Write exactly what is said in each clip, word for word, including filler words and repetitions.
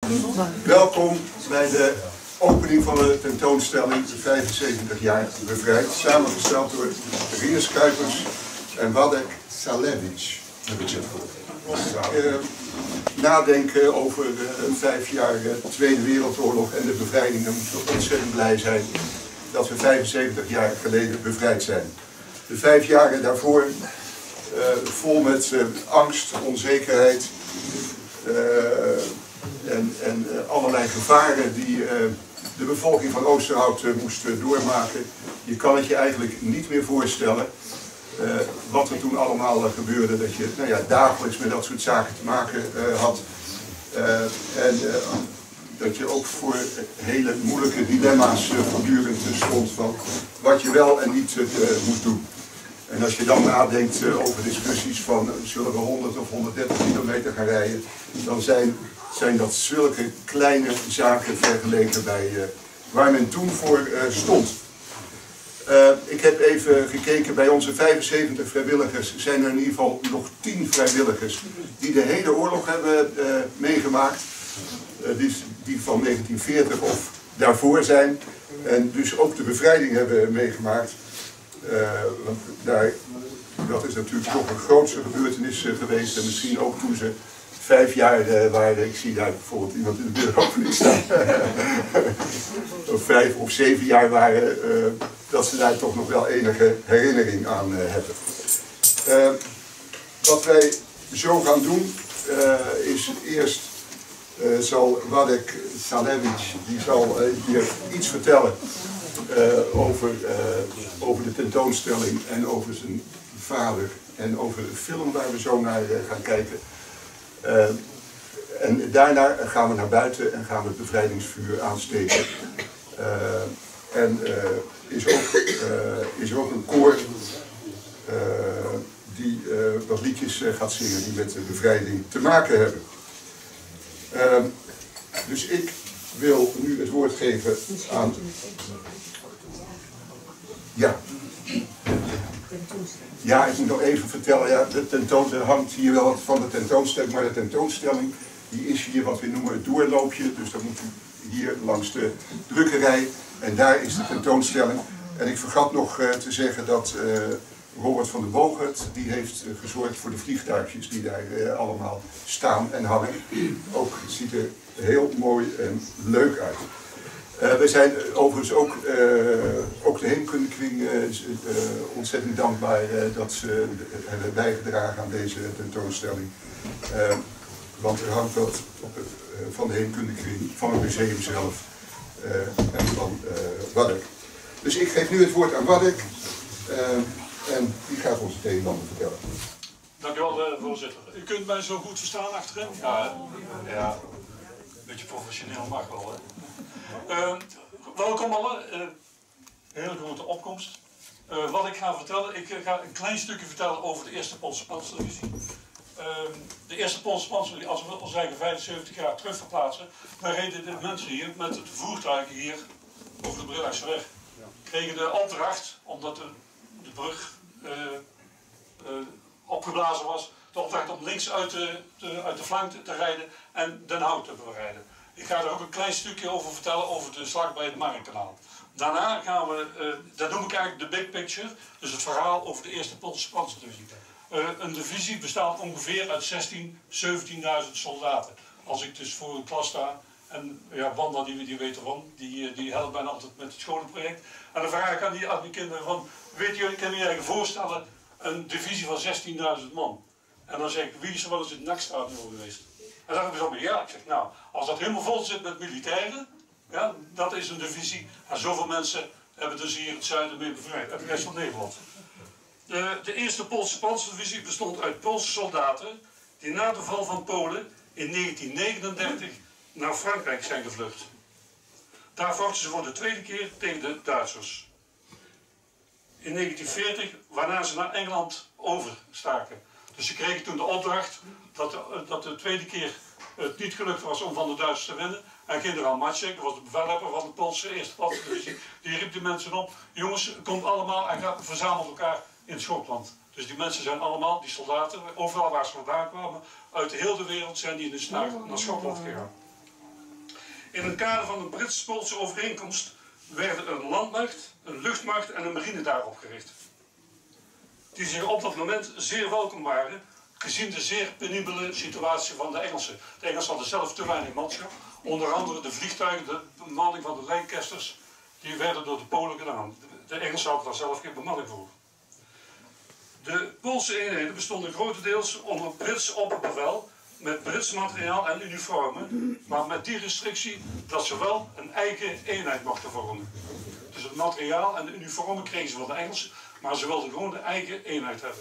Welkom bij de opening van de tentoonstelling vijfenzeventig jaar bevrijd, samengesteld door Rinus Kuipers en Wadek Salevic. Uh, nadenken over uh, vijf jaar uh, Tweede Wereldoorlog en de bevrijding. Dan moeten we ontzettend blij zijn dat we vijfenzeventig jaar geleden bevrijd zijn. De vijf jaren daarvoor uh, vol met uh, angst, onzekerheid uh, en, en uh, allerlei gevaren die uh, de bevolking van Oosterhout uh, moest uh, doormaken. Je kan het je eigenlijk niet meer voorstellen uh, wat er toen allemaal uh, gebeurde. Dat je nou ja, dagelijks met dat soort zaken te maken uh, had. Uh, en uh, dat je ook voor hele moeilijke dilemma's uh, voortdurend uh, stond van wat je wel en niet uh, moest doen. En als je dan nadenkt uh, over discussies van uh, zullen we honderd of honderddertig kilometer gaan rijden, dan zijn, zijn dat zulke kleine zaken vergeleken bij uh, waar men toen voor uh, stond. Uh, ik heb even gekeken, bij onze vijfenzeventig vrijwilligers zijn er in ieder geval nog tien vrijwilligers die de hele oorlog hebben uh, meegemaakt. Uh, die, die van negentien veertig of daarvoor zijn en dus ook de bevrijding hebben meegemaakt. Uh, want daar, dat is natuurlijk toch een grootste gebeurtenis uh, geweest en misschien ook toen ze vijf jaar uh, waren. Ik zie daar bijvoorbeeld iemand in de deuropening staan. of vijf of zeven jaar waren, uh, dat ze daar toch nog wel enige herinnering aan uh, hebben. Uh, wat wij zo gaan doen uh, is eerst uh, zal Wadek Salevic, die zal uh, hier iets vertellen uh, over, uh, over de tentoonstelling en over zijn vader en over de film waar we zo naar uh, gaan kijken. Uh, en daarna gaan we naar buiten en gaan we het bevrijdingsvuur aansteken. Uh, en uh, is, ook, uh, is er ook een koor uh, die uh, wat liedjes uh, gaat zingen die met de bevrijding te maken hebben. Uh, dus ik wil nu het woord geven aan... Ja. Ja, ik moet nog even vertellen, ja, de tentoonstelling hangt hier wel wat van de tentoonstelling, maar de tentoonstelling die is hier wat we noemen het doorloopje, dus dan moet u hier langs de drukkerij en daar is de tentoonstelling. En ik vergat nog uh, te zeggen dat uh, Robert van der Bogert, die heeft uh, gezorgd voor de vliegtuigjes die daar uh, allemaal staan en hangen. Ook het ziet er heel mooi en leuk uit. Uh, we zijn overigens ook, uh, ook de Heemkundekring uh, uh, ontzettend dankbaar uh, dat ze uh, hebben bijgedragen aan deze tentoonstelling. Uh, want er hangt wat op het, uh, van de Heemkundekring, van het museum zelf uh, en van uh, Wadek. Dus ik geef nu het woord aan Wadek uh, en die gaat ons het een en ander vertellen. Dank u wel, uh, voorzitter. U kunt mij zo goed verstaan achterin? Ja, ja. Een beetje professioneel mag wel, hè. Uh, welkom allen, uh, hele grote opkomst. Uh, wat ik ga vertellen, ik ga een klein stukje vertellen over de eerste Poolse Panzerdivisie. Uh, de eerste Poolse Panzerdivisie, als we al zeggen vijfenzeventig jaar terug verplaatsen, dan reden de mensen hier met het voertuig hier over de Brillagseweg. Kregen de opdracht, omdat de, de brug uh, uh, opgeblazen was, de opdracht om links uit de, de, uit de flank te, te rijden en Den Hout te bereiden. Ik ga er ook een klein stukje over vertellen over de slag bij het Markkanaal. Daarna gaan we, uh, dat noem ik eigenlijk de big picture, dus het verhaal over de eerste Poolse Panzerdivisie. Uh, een divisie bestaat ongeveer uit zestienduizend, zeventienduizend soldaten. Als ik dus voor een klas sta, en ja, Wanda die, die weet ervan, die, die helpt bijna altijd met het scholenproject. En dan vraag ik aan die, aan die kinderen van, weet jullie, kunnen jullie je voorstellen een divisie van zestienduizend man? En dan zeg ik, wie is er wel eens in het NAC-stadion geweest? En dan zeggen we zo, ja, ik zeg, nou, als dat helemaal vol zit met militairen, ja, dat is een divisie. En zoveel mensen hebben dus hier het zuiden mee bevrijd, uit de rest van Nederland. De, de eerste Poolse Panzerdivisie bestond uit Poolse soldaten die na de val van Polen in negentien negenendertig naar Frankrijk zijn gevlucht. Daar vochten ze voor de tweede keer tegen de Duitsers. In negentien veertig, waarna ze naar Engeland overstaken. Dus ze kregen toen de opdracht dat de, dat de tweede keer het niet gelukt was om van de Duitsers te winnen. En generaal Maciek, dat was de bevelhebber van de Poolse eerste Panzerdivisie, die riep de mensen op, jongens, komt allemaal en gaat, verzamelt elkaar in Schotland. Dus die mensen zijn allemaal, die soldaten, overal waar ze vandaan kwamen, uit heel de wereld zijn die dus naar, naar Schotland gegaan. In het kader van een Brits-Poolse overeenkomst werden een landmacht, een luchtmacht en een marine daar opgericht. Die zich op dat moment zeer welkom waren, gezien de zeer penibele situatie van de Engelsen. De Engelsen hadden zelf te weinig manschap. Onder andere de vliegtuigen, de bemanning van de Leicesters, die werden door de Polen gedaan. De Engelsen hadden daar zelf geen bemanning voor. De Poolse eenheden bestonden grotendeels onder Brits opperbevel, met Brits materiaal en uniformen, maar met die restrictie dat ze wel een eigen eenheid mochten vormen. Dus het materiaal en de uniformen kregen ze van de Engelsen, maar ze wilden gewoon een eigen eenheid hebben.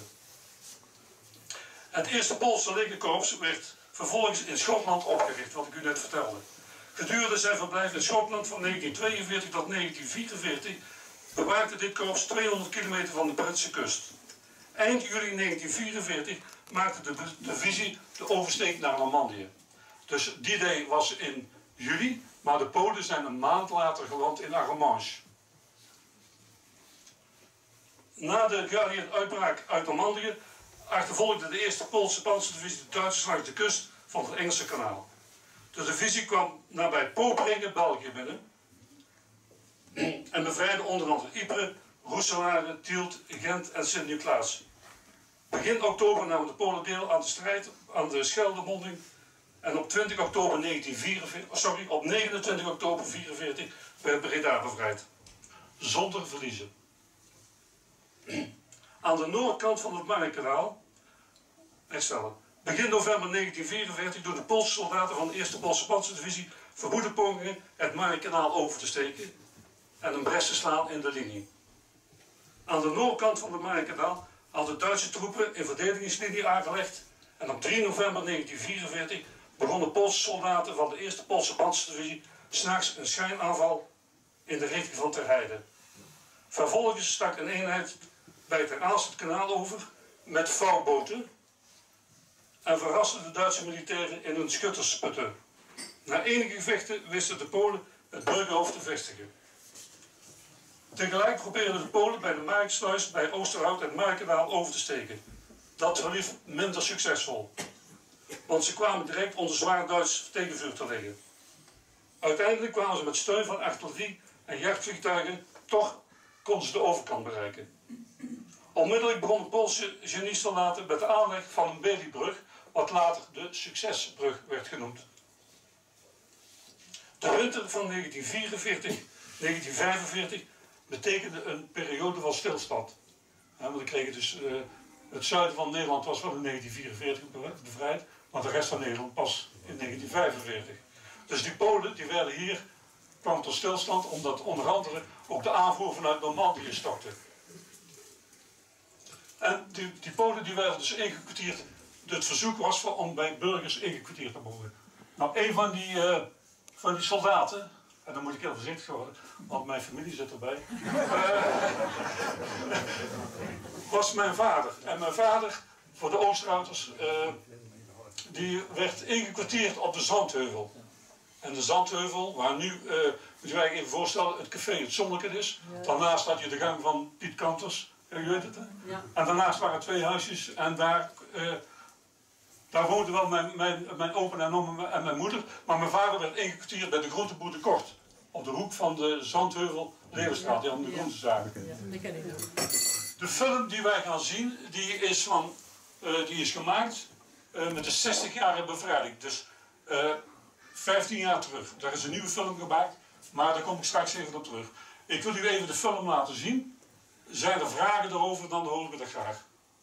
Het eerste Poolse legerkorps werd vervolgens in Schotland opgericht, wat ik u net vertelde. Gedurende zijn verblijf in Schotland van negentien tweeënveertig tot negentien vierenveertig bewaakte dit korps tweehonderd kilometer van de Britse kust. Eind juli negentien vierenveertig maakte de divisie de oversteek naar Normandië. Dus die day was in juli, maar de Polen zijn een maand later geland in Arromanches. Na de geallieerde uitbraak uit Normandië achtervolgde de eerste Poolse panzerdivisie de Duitsers langs de kust van het Engelse kanaal. De divisie kwam nabij Poperinge, België binnen en bevrijdde onder andere Ypres, Roeselare, Tielt, Gent en Sint-Niklaas. Begin oktober namen de Polen deel aan de strijd aan de Scheldemonding en op, twintig oktober negentien vierenveertig, sorry, op negenentwintig oktober vierenveertig werd Breda bevrijd. Zonder verliezen. Aan de noordkant van het Marnekkanaal, herstellen. Begin november negentien vierenveertig doen de Poolse soldaten van de eerste Poolse panzerdivisie verwoede pogingen het Marnekkanaal over te steken en een bres te slaan in de linie. Aan de noordkant van het Marnekkanaal hadden Duitse troepen een verdedigingslinie aangelegd en op drie november negentien vierenveertig begonnen Poolse soldaten van de eerste Poolse panzerdivisie 's nachts een schijnaanval in de richting van Ter Heide. Vervolgens stak een eenheid bij Ter Aalst het kanaal over met vouwboten en verraste de Duitse militairen in hun schuttersputten. Na enige gevechten wisten de Polen het burgerhoofd te vestigen. Tegelijk probeerden de Polen bij de Marksluis, bij Oosterhout en het Marnekkanaal over te steken. Dat verliep minder succesvol, want ze kwamen direct onder zwaar Duits tegenvuur te liggen. Uiteindelijk kwamen ze met steun van artillerie en jachtvliegtuigen, toch konden ze de overkant bereiken. Onmiddellijk begonnen Poolse geniesoldaten met de aanleg van een Baileybrug, wat later de Succesbrug werd genoemd. De winter van negentien vierenveertig tot negentien vijfenveertig betekende een periode van stilstand. Ja, want dan kregen dus, uh, het zuiden van Nederland was wel in negentien vierenveertig bevrijd, maar de rest van Nederland pas in negentien vijfenveertig. Dus die Polen die werden hier, kwamen tot stilstand omdat onder andere ook de aanvoer vanuit Normandië stokte. En die, die Polen die werden dus ingekwartierd. Het verzoek was voor, om bij burgers ingekwartierd te worden. Nou, een van die, uh, van die soldaten, en dan moet ik heel voorzichtig worden, want mijn familie zit erbij, uh, was mijn vader. En mijn vader, voor de Oosterhouters, uh, die werd ingekwartierd op de Zandheuvel. En de Zandheuvel, waar nu, uh, moet je je even voorstellen, het café Het Zonneken is. Daarnaast had je de gang van Piet Kanters. Ja, je weet het, hè? Ja. En daarnaast waren twee huisjes en daar, uh, daar woonden wel mijn, mijn, mijn opa en oma en mijn moeder. Maar mijn vader werd ingekwartierd bij de groenteboer De Kort. Op de hoek van de Zandheuvel Leeuwenstraat, die aan de groentezaken. Ja, die ken ik ook. De film die wij gaan zien, die is, van, uh, die is gemaakt uh, met de zestigjarige bevrijding. Dus uh, vijftien jaar terug. Daar is een nieuwe film gemaakt, maar daar kom ik straks even op terug. Ik wil u even de film laten zien. Zijn er vragen erover, dan horen we dat graag.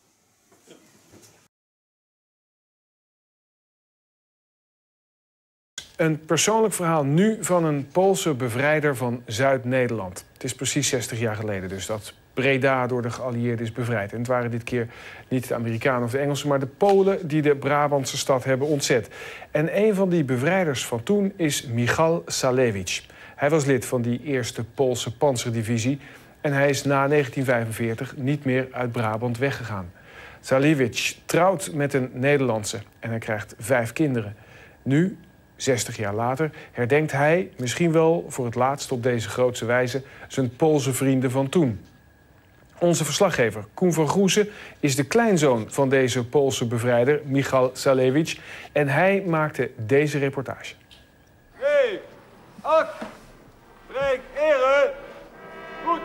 Een persoonlijk verhaal nu van een Poolse bevrijder van Zuid-Nederland. Het is precies zestig jaar geleden dus dat Breda door de geallieerden is bevrijd. En het waren dit keer niet de Amerikanen of de Engelsen, maar de Polen die de Brabantse stad hebben ontzet. En een van die bevrijders van toen is Michal Salewicz. Hij was lid van die eerste Poolse panzerdivisie en hij is na negentien vijfenveertig niet meer uit Brabant weggegaan. Salewicz trouwt met een Nederlandse en hij krijgt vijf kinderen. Nu, zestig jaar later, herdenkt hij, misschien wel voor het laatst op deze grootse wijze, zijn Poolse vrienden van toen. Onze verslaggever Koen van Groesen is de kleinzoon van deze Poolse bevrijder, Michal Salewicz, en hij maakte deze reportage. Hey, Acht. Breek. Ere. Goed.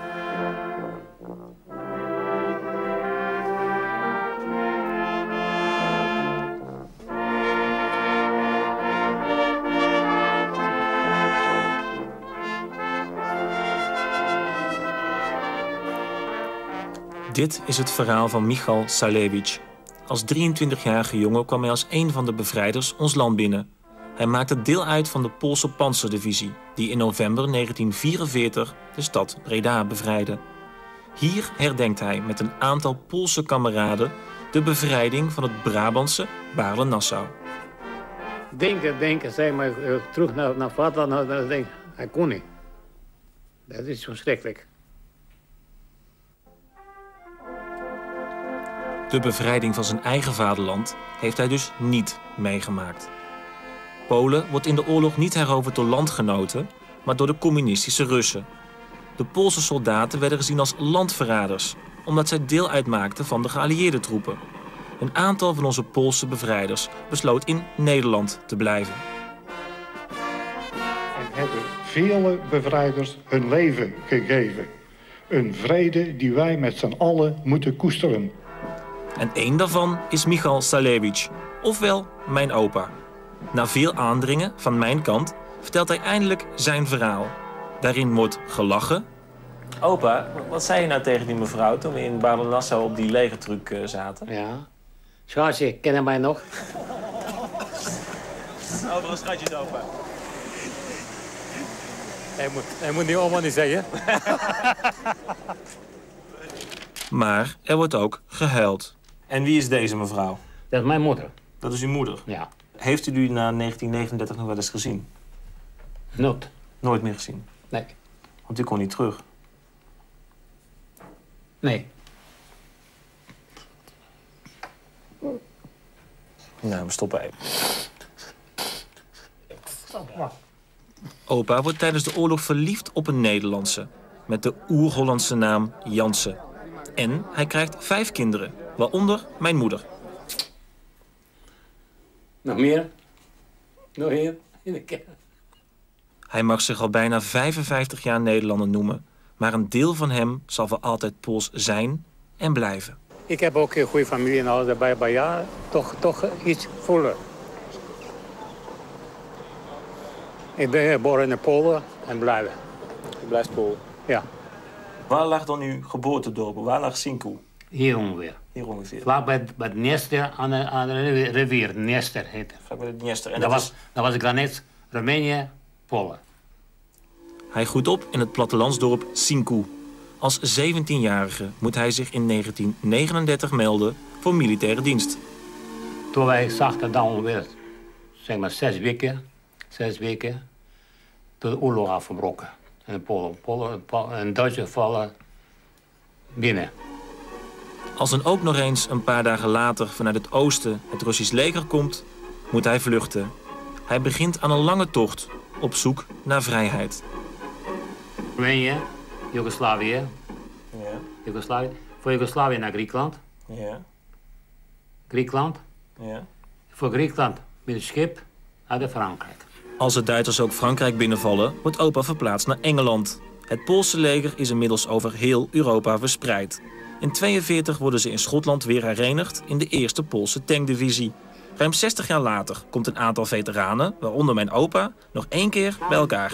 Dit is het verhaal van Michal Šalević. Als drieëntwintigjarige jongen kwam hij als een van de bevrijders ons land binnen. Hij maakte deel uit van de Poolse Panzerdivisie, die in november negentien vierenveertig de stad Breda bevrijdde. Hier herdenkt hij met een aantal Poolse kameraden de bevrijding van het Brabantse Baarle-Nassau. Denken, denken, zeg maar, terug naar, naar vader, naar, naar, denk, hij kon niet. Dat is verschrikkelijk. De bevrijding van zijn eigen vaderland heeft hij dus niet meegemaakt. Polen wordt in de oorlog niet heroverd door landgenoten, maar door de communistische Russen. De Poolse soldaten werden gezien als landverraders, omdat zij deel uitmaakten van de geallieerde troepen. Een aantal van onze Poolse bevrijders besloot in Nederland te blijven. En hebben vele bevrijders hun leven gegeven. Een vrede die wij met z'n allen moeten koesteren. En één daarvan is Michal Šalević, ofwel mijn opa. Na veel aandringen van mijn kant vertelt hij eindelijk zijn verhaal. Daarin wordt gelachen. Opa, wat zei je nou tegen die mevrouw toen we in Baarle-Nassau op die legertruck uh, zaten? Ja. Schatje, ken je mij nog? Overal schatjes, opa. Hij moet, hij moet die oma niet zeggen. Maar er wordt ook gehuild. En wie is deze mevrouw? Dat is mijn moeder. Dat is uw moeder? Ja. Heeft u die na negentien negenendertig nog wel eens gezien? Nooit. Nooit meer gezien? Nee. Want u kon niet terug? Nee. Nou, we stoppen even. Opa wordt tijdens de oorlog verliefd op een Nederlandse, met de oer-Hollandse naam Janse. En hij krijgt vijf kinderen, waaronder mijn moeder. Nog meer? Nog hier? In de kerk. Hij mag zich al bijna vijfenvijftig jaar Nederlander noemen, maar een deel van hem zal voor altijd Pools zijn en blijven. Ik heb ook een goede familie en alles erbij, maar ja, toch, toch iets voller. Ik ben geboren in Polen en blijven. U blijft Pool? Ja. Waar lag dan uw geboortedorp? Waar lag Sinku? Hier ongeveer. Hier ongeveer? Vlak bij, bij het Dniester aan de, aan de rivier, Dniester heet het. Vlak bij de Dniester. En dat, dat, was, is... dat was de graniet Roemenië, Polen. Hij groeit op in het plattelandsdorp Sinku. Als zeventienjarige moet hij zich in negentien negenendertig melden voor militaire dienst. Toen wij zagen dan ongeveer, zeg maar zes weken, zes weken, toen de oorlog afgebroken. En de Polen, Polen en Duitsers vallen binnen. Als dan ook nog eens een paar dagen later vanuit het oosten het Russisch leger komt, moet hij vluchten. Hij begint aan een lange tocht op zoek naar vrijheid. Roemenië, Joegoslavië. Ja. Joegoslavië. Voor Joegoslavië naar Griekenland. Ja. Griekenland. Ja. Voor Griekenland met een schip naar Frankrijk. Als de Duitsers ook Frankrijk binnenvallen, wordt opa verplaatst naar Engeland. Het Poolse leger is inmiddels over heel Europa verspreid. In negentien tweeënveertig worden ze in Schotland weer herenigd in de eerste Poolse tankdivisie. Ruim zestig jaar later komt een aantal veteranen, waaronder mijn opa, nog één keer bij elkaar.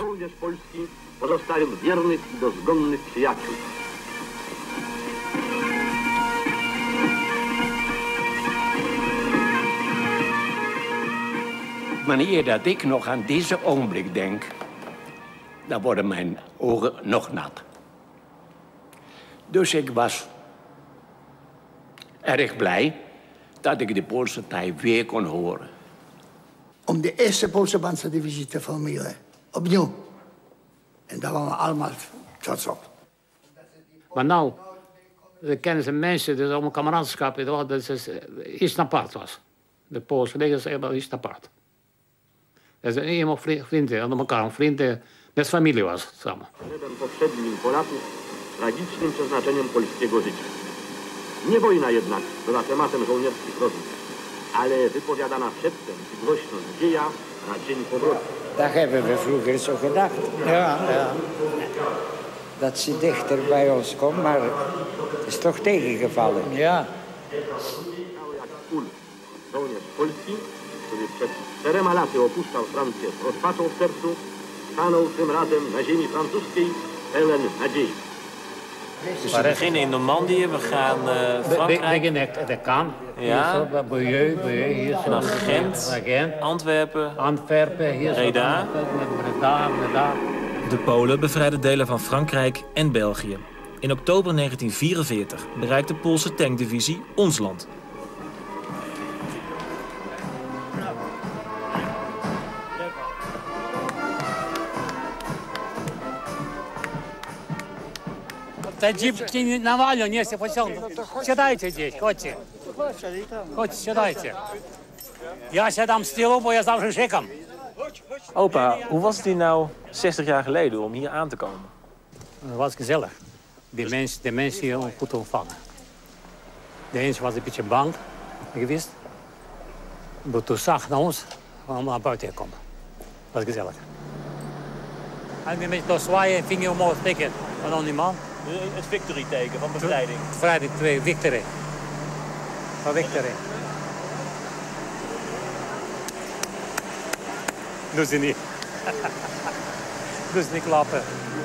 Wanneer dat ik nog aan deze ogenblik denk, dan worden mijn ogen nog nat. Dus ik was erg blij dat ik de Poolse taal weer kon horen. Om de eerste Poolse Panzerdivisie te formeren. Opnieuw. En daar waren we allemaal trots op. Maar nou, we kennen ze mensen, dus allemaal kameraadschap, dat is iets apart was. De Poolse leger is helemaal iets apart. Dat is helemaal vrienden, aan elkaar, vrienden, met familie was samen. Tragicznym przeznaczeniem polskiego życia. Nie wojna jednak była tematem żołnierskich rozmów, ale wypowiadana szeptem i głośno z dzieja na dzień powrotu. Dat hebben we vroeger zo gedacht. Ja, ja. Dat ze dichter bij ons komt, maar het is toch tegengevallen. Ja. Żołnierz polski, który przed czterema laty opuszczał Francję z rozpaczą w sercu, stanął tym razem na ziemi francuskiej pełen nadziei. Dus we beginnen in Normandië, we gaan uh, Frankrijk. We beginnen de Caen. Ja. Bayeux, Bayeux, hier en dan Gent, Gent, Antwerpen, Antwerpen, hier Breda. Breda, Breda. De Polen bevrijden delen van Frankrijk en België. In oktober negentien vierenveertig bereikt de Poolse tankdivisie ons land. Та джипки не навален, если почем. Сідайте здесь, ходьте. Ходьте, сідайте. Я сідам stil, бо я завжди шикам. Opa, hoe was het hier nou zestig jaar geleden om hier aan te komen? Het was gezellig. De mensen, de mensen hier goed ontvangen. De ene was een beetje bang geweest. Maar toen zag naar ons, om naar buiten te komen. Dat was gezellig. En een beetje door zwaaien, vinger omhoog steken van dan die man. Het victory-teken van bevrijding. Bevrijding twee, victory. Van victory. Doe ze niet. Doe ze niet klappen.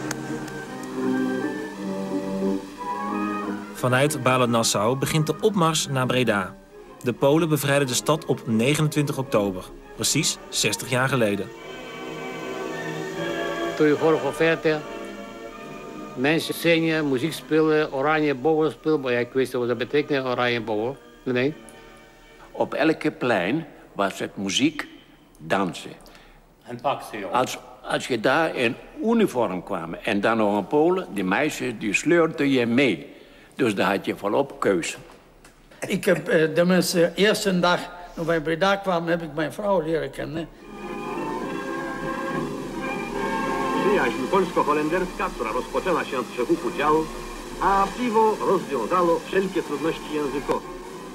Vanuit Balen-Nassau begint de opmars naar Breda. De Polen bevrijden de stad op negenentwintig oktober. Precies zestig jaar geleden. Toen je hoort van verte, mensen zingen, muziek spelen, oranje bogen spelen. Maar ik wist wat dat betekent, oranje bogen. Nee. Op elke plein was het muziek, dansen. En paksen, joh. Als, als je daar in uniform kwam en dan nog een Polen, die meisjes die sleurden je mee. Dus daar had je volop keuze. Ik heb uh, de mensen, eerste dag, toen wij bij Breda kwamen, heb ik mijn vrouw leren kennen. Przyjaźń polsko-holenderska, która rozpoczęła się od trzech udziałów, a piwo rozwiązało wszelkie trudności językowe.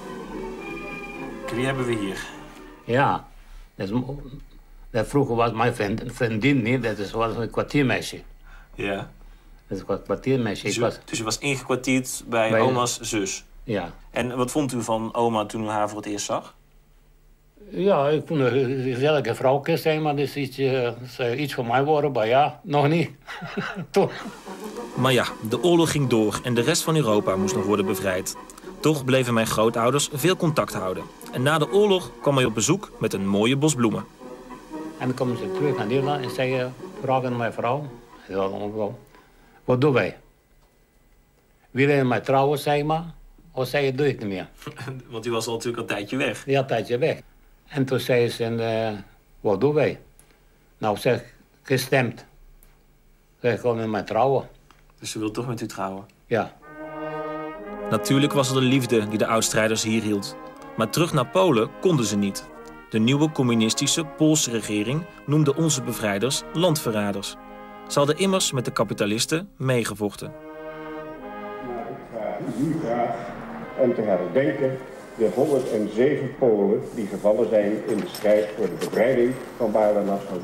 Wie hebben we hier? Ja, dat, is, dat vroeger was mijn vriend, vriendin niet, dat is, was een kwartiermeisje. Ja. Dat is een kwartiermeisje. Dus, Ik was... dus u was ingekwartierd bij, bij oma's zus? Ja. En wat vond u van oma toen u haar voor het eerst zag? Ja, ik vond een gezellige vrouwke zijn, maar dat is iets, uh, iets voor mij worden, maar ja, nog niet. Toch. Maar ja, de oorlog ging door en de rest van Europa moest nog worden bevrijd. Toch bleven mijn grootouders veel contact houden. En na de oorlog kwam hij op bezoek met een mooie bos bloemen. En dan komen ze terug naar Nederland en zeggen, vragen aan mijn vrouw, wat doen wij? Willen je mij trouwen, zeg maar, of zeg je, doe ik niet meer? Want u was al natuurlijk al een tijdje weg. Ja, een tijdje weg. En toen zei ze, uh, wat doen wij? Nou, zeg, gestemd. Zeg, gewoon met mij trouwen. Dus ze wil toch met u trouwen? Ja. Natuurlijk was het de liefde die de oudstrijders hier hield. Maar terug naar Polen konden ze niet. De nieuwe communistische Poolse regering noemde onze bevrijders landverraders. Ze hadden immers met de kapitalisten meegevochten. Maar ik vraag u graag om te herdenken de honderdzeven Polen die gevallen zijn in de strijd voor de bevrijding van Balen-Nassau.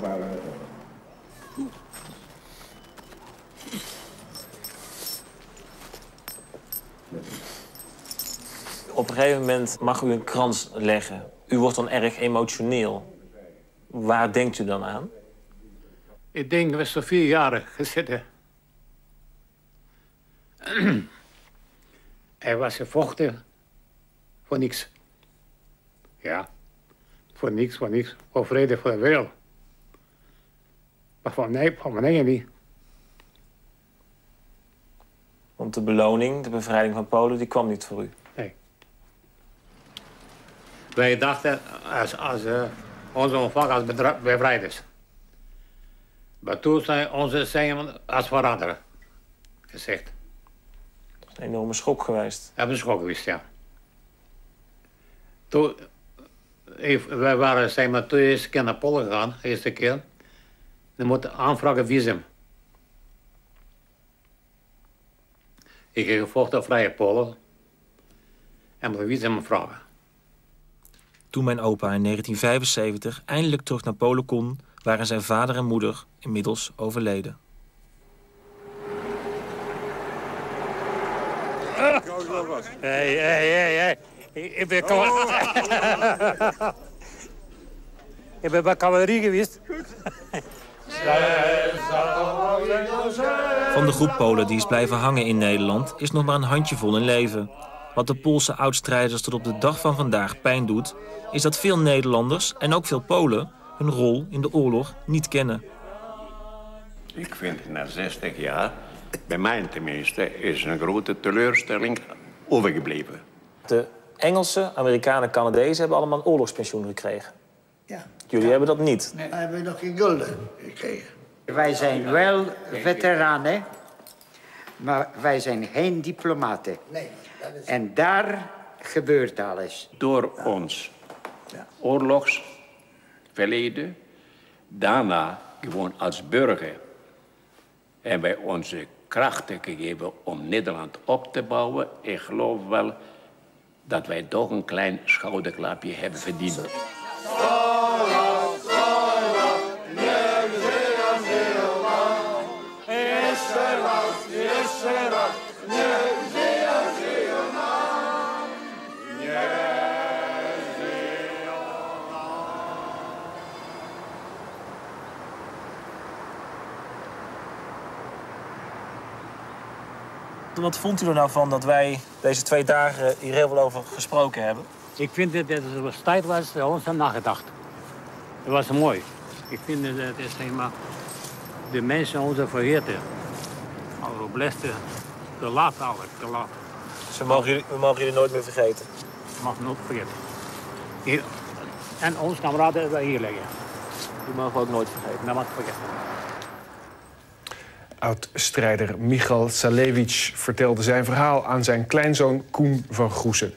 Op een gegeven moment mag u een krans leggen. U wordt dan erg emotioneel. Waar denkt u dan aan? Ik denk, we zijn vier jaar gezeten. Er was gevochten voor niks. Ja, voor niks, voor niks. Voor vrede, voor de wereld. Maar van nee, van mijn niet. Want de beloning, de bevrijding van Polen, die kwam niet voor u? Nee. Wij dachten, als, als uh, onze ontvang als bevrijders. Maar toen zijn onze zijn als verraderen gezegd. Dat is een enorme schok geweest. Dat is een schok geweest, ja. Toen, wij waren zijn maar toen eerste keer naar Polen gegaan, de eerste keer. Dan moeten aanvragen visum. Ik heb gevochten op vrije Polen en moet visum vragen. Toen mijn opa in negentien vijfenzeventig eindelijk terug naar Polen kon, waren zijn vader en moeder inmiddels overleden. Hé, hé, hé, hé. Ik ben Ik ben bij cavalerie geweest. Van de groep Polen die is blijven hangen in Nederland is nog maar een handjevol in leven. Wat de Poolse oudstrijders tot op de dag van vandaag pijn doet, is dat veel Nederlanders en ook veel Polen hun rol in de oorlog niet kennen. Ik vind na zestig jaar, bij mij tenminste, is een grote teleurstelling overgebleven. De Engelsen, Amerikanen, Canadezen hebben allemaal een oorlogspensioen gekregen. Ja. Jullie hebben dat niet. Nee. We hebben nog geen gulden gekregen. Wij zijn wel veteranen, maar wij zijn geen diplomaten. Nee, dat is... En daar gebeurt alles. Door ons oorlogsverleden, daarna gewoon als burger, hebben wij onze krachten gegeven om Nederland op te bouwen. Ik geloof wel dat wij toch een klein schouderklapje hebben verdiend. Wat vond u er nou van dat wij deze twee dagen hier heel veel over gesproken hebben? Ik vind dat het was tijd was voor ons aan nagedacht. Het was mooi. Ik vind dat het is helemaal de mensen onze vergeten. Al beste te laat eigenlijk, te laat. Dus we mogen jullie, we mogen jullie nooit meer vergeten? We mogen nooit vergeten. Hier. En onze kameraden wij hier liggen. Die mogen we ook nooit vergeten. Dat mag ik vergeten. Oud-strijder Michal Salewicz vertelde zijn verhaal aan zijn kleinzoon Koen van Goesen.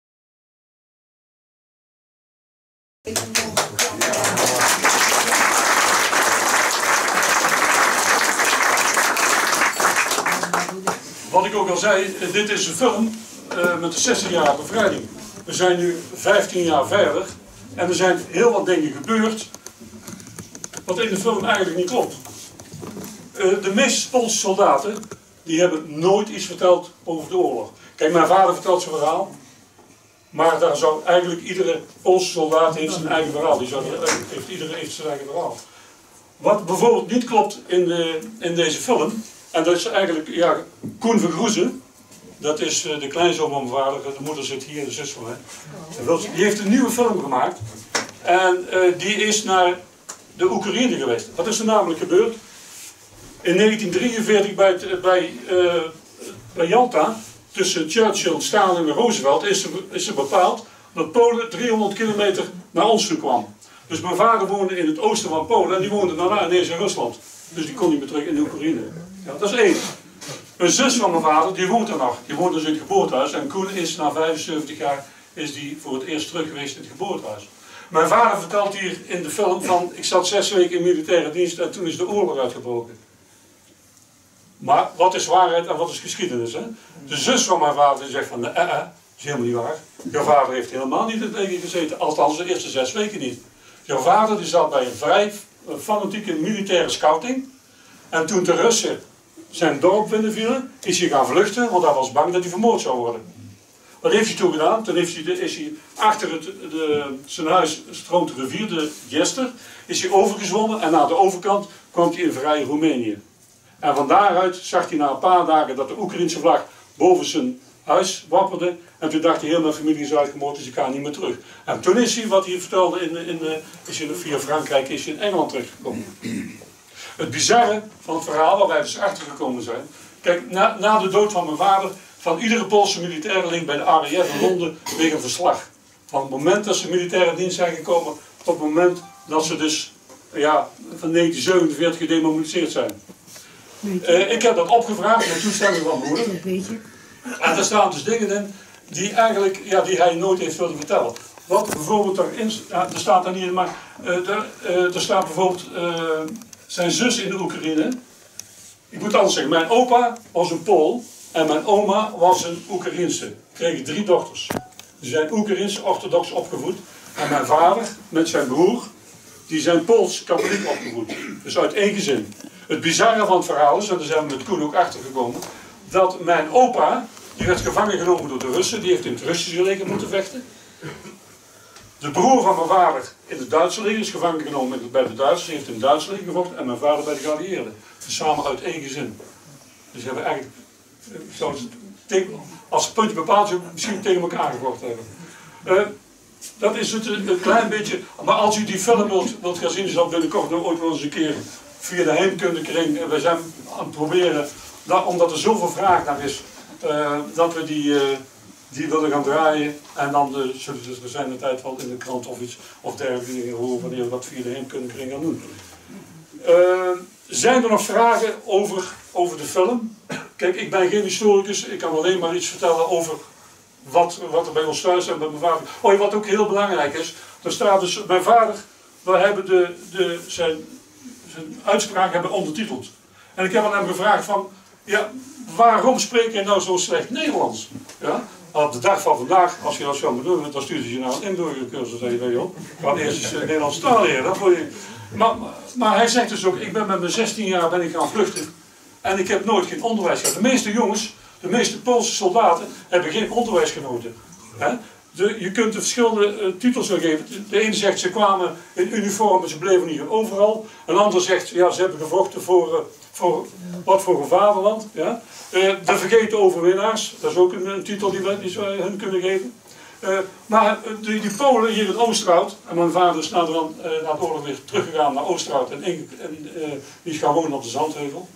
Wat ik ook al zei, dit is een film uh, met de zestigjarige bevrijding. We zijn nu vijftien jaar verder en er zijn heel wat dingen gebeurd wat in de film eigenlijk niet klopt. Uh, de meeste Poolse soldaten die hebben nooit iets verteld over de oorlog. Kijk, mijn vader vertelt zijn verhaal, maar daar zou eigenlijk iedere Poolse soldaat heeft zijn eigen verhaal. Die zou, heeft, iedereen heeft zijn eigen verhaal. Wat bijvoorbeeld niet klopt in, de, in deze film, en dat is eigenlijk, ja, Koen van Goesen, dat is de kleinzoon van mijn vader, de moeder zit hier, de zus van mij. Die heeft een nieuwe film gemaakt en uh, die is naar de Oekraïne geweest. Wat is er namelijk gebeurd? In negentien drieënveertig bij, het, bij, uh, bij Jalta, tussen Churchill, Stalin en Roosevelt, is er, is er bepaald dat Polen driehonderd kilometer naar ons toe kwam. Dus mijn vader woonde in het oosten van Polen en die woonde daarna ineens in Rusland. Dus die kon niet meer terug in de Oekraïne. Ja, dat is één. Een zus van mijn vader, die woont er nog. Die woont dus in het geboortehuis. En Koen is na vijfenzeventig jaar is die voor het eerst terug geweest in het geboortehuis. Mijn vader vertelt hier in de film van, ik zat zes weken in militaire dienst en toen is de oorlog uitgebroken. Maar wat is waarheid en wat is geschiedenis? Hè? De zus van mijn vader die zegt van, eh, eh, dat is helemaal niet waar. Jouw vader heeft helemaal niet in het leger gezeten, althans de eerste zes weken niet. Jouw vader die zat bij een vrij fanatieke militaire scouting. En toen de Russen zijn dorp binnenvielen, is hij gaan vluchten, want hij was bang dat hij vermoord zou worden. Wat heeft hij toen gedaan? Toen heeft hij de, is hij achter het, de, zijn huis stroomt de rivier, de Jester, is hij overgezwommen en naar de overkant kwam hij in vrije Roemenië. En van daaruit zag hij na een paar dagen dat de Oekraïnse vlag boven zijn huis wapperde. En toen dacht hij, heel mijn familie is uitgemoord, dus ik ga niet meer terug. En toen is hij, wat hij vertelde, in, in, is hij via Frankrijk is hij in Engeland teruggekomen. Het bizarre van het verhaal, waar wij dus achter gekomen zijn. Kijk, na, na de dood van mijn vader, van iedere Poolse militaire ligt bij de A R F in Londen weer een verslag. Van het moment dat ze militaire dienst zijn gekomen, tot het moment dat ze dus ja, van negentien zevenenveertig gedemobiliseerd zijn. Uh, ik heb dat opgevraagd met toestemming van mijn moeder. En daar staan dus dingen in die, eigenlijk, ja, die hij nooit heeft willen vertellen. Wat bijvoorbeeld erin, ja, er staat er niet in, maar uh, er, uh, er staat bijvoorbeeld uh, zijn zus in de Oekraïne. Ik moet anders zeggen, mijn opa was een Pool en mijn oma was een Oekraïense. Kregen drie dochters. Ze zijn Oekraïens orthodox opgevoed. En mijn vader met zijn broer die zijn Pools-katholiek opgevoed. Dus uit één gezin. Het bizarre van het verhaal is, en daar zijn we met Koen ook achter gekomen, dat mijn opa, die werd gevangen genomen door de Russen, die heeft in het Russische leger moeten vechten. De broer van mijn vader in het Duitse leger is gevangen genomen bij de Duitsers, heeft in het Duitse leger gevochten, en mijn vader bij de geallieerden. Dus samen uit één gezin. Dus ze hebben eigenlijk, als het puntje bepaald is, misschien tegen elkaar gevochten hebben. Uh, dat is het een klein beetje, maar als u die film wilt, wilt gaan zien, zal binnenkort nog ooit wel eens een keer via de heemkundekring. We zijn aan het proberen, dat, omdat er zoveel vraag naar is, uh, dat we die, uh, die willen gaan draaien. En dan uh, zullen we er zijn de tijd wel in de krant of iets of dergelijke dingen horen wanneer we dat via de heemkundekring gaan doen. Uh, zijn er nog vragen over, over de film? Kijk, ik ben geen historicus, ik kan alleen maar iets vertellen over wat, wat er bij ons thuis en bij mijn vader. Oh, wat ook heel belangrijk is, er staat dus, mijn vader, we hebben de, de, zijn, zijn uitspraak hebben ondertiteld. En ik heb aan hem gevraagd van, ja, waarom spreek je nou zo slecht Nederlands? Ja? Op de dag van vandaag, als je dat zou moeten doen, dan stuur je je naar een inburgercursus en je weet, joh, ik ga eerst eens Nederlands taal leren. Dat vond je. Maar, maar, maar hij zegt dus ook, ik ben met mijn zestien jaar ben ik gaan vluchten en ik heb nooit geen onderwijs gehad. De meeste jongens, de meeste Poolse soldaten hebben geen onderwijs genoten. Hè? De, je kunt de verschillende uh, titels wel geven. De ene zegt ze kwamen in uniform en ze bleven niet overal. Een ander zegt ja, ze hebben gevochten voor, uh, voor wat voor een vaderland. Ja? Uh, de vergeten overwinnaars, dat is ook een, een titel die we, die we hun kunnen geven. Uh, maar uh, die, die Polen hier in Oosterhout, en mijn vader is na de, uh, na de oorlog weer teruggegaan naar Oosterhout en, en uh, die is gaan wonen op de Zandheuvel.